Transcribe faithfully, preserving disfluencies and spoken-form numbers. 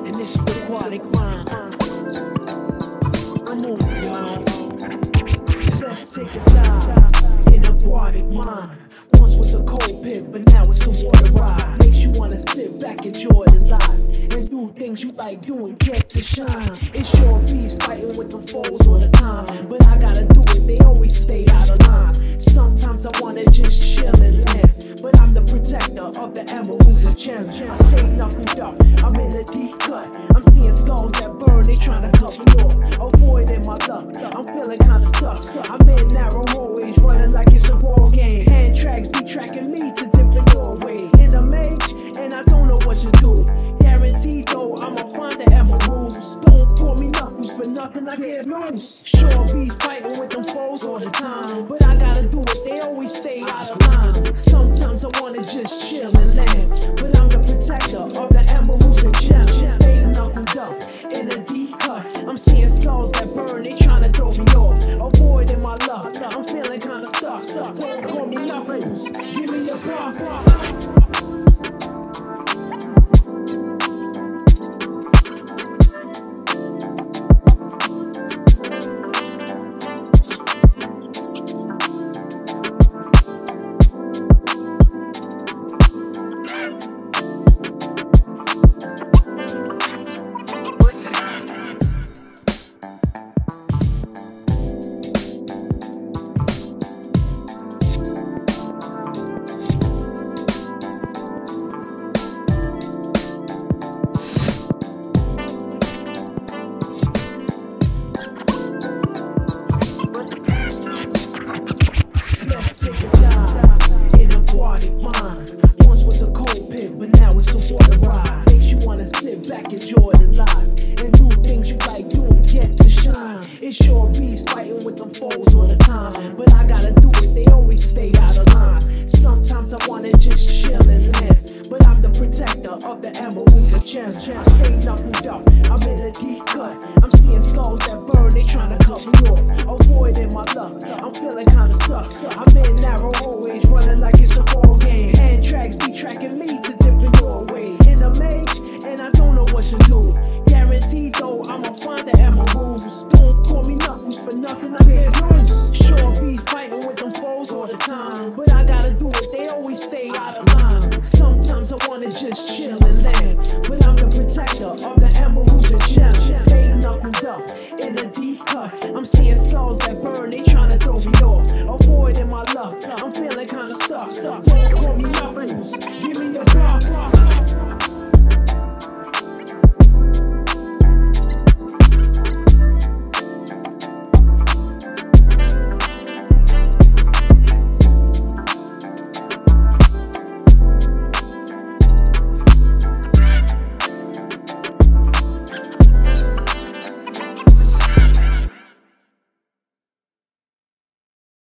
and this is the aquatic mind. I'm on it, y'all. Let's take a dive in aquatic mind. Once was a cold pit, but now it's a water ride. Makes you wanna sit back, enjoy the life, and do things you like doing, get to shine. It's your bees fighting with the foes all the time, but I gotta do it, they always stay out of line. Sometimes I wanna just chill and live, but I'm the protector of the emeralds and gems. I stay knuckled up, I'm in a deep cut. I'm seeing skulls that burn, they tryna cut me off. Avoiding my luck, I'm feeling kinda stuck. I'm in narrow hallways, running like it's a ball game. Hand tracks be tracking me to different doorways. In a mage, and I don't know what to do. Guaranteed though, I'ma find the emeralds. Don't call me knuckles for nothing, I get loose. Sure bees fighting with them foes all the time, but I gotta do it, they always stay out of line. Sometimes I wanna just chill and land, but I'm the protector of the emeralds and gems. Stay knuckled up in a deep cut. I'm seeing skulls that burn, they tryna throw me off. Avoiding my luck, I'm feeling kinda stuck. Don't call me knuckles, give me a box. Sit back, enjoy the life, and do things you like doing, get to shine. It's your bees fighting with them foes all the time, but I gotta do it, they always stay out of line. Sometimes I wanna just chill and live, but I'm the protector of the emeralds and gems. Stay knuckled up, I'm in a deep cut. I'm seeing skulls that burn, they tryna cut me off. Avoiding my luck, I'm feeling kinda stuck. I'm in narrow hallways, running like it's a ball game. Hand tracks be tracking me to different doorways. In a mage, and I don't know what to do. Guaranteed though, I'ma find the emeralds. Don't call me knuckles for nothing, I get loose. Sure bees fighting with them foes all the time, but I gotta do it, they always stay out of line. Sometimes I wanna just chill and land, but I'm the protector of the emeralds and gems. Stay knuckled up in a deep cut. I'm seeing skulls that burn, they tryna throw me off. Avoiding my luck, I'm feeling kinda stuck. Don't call me knuckles, give me a block.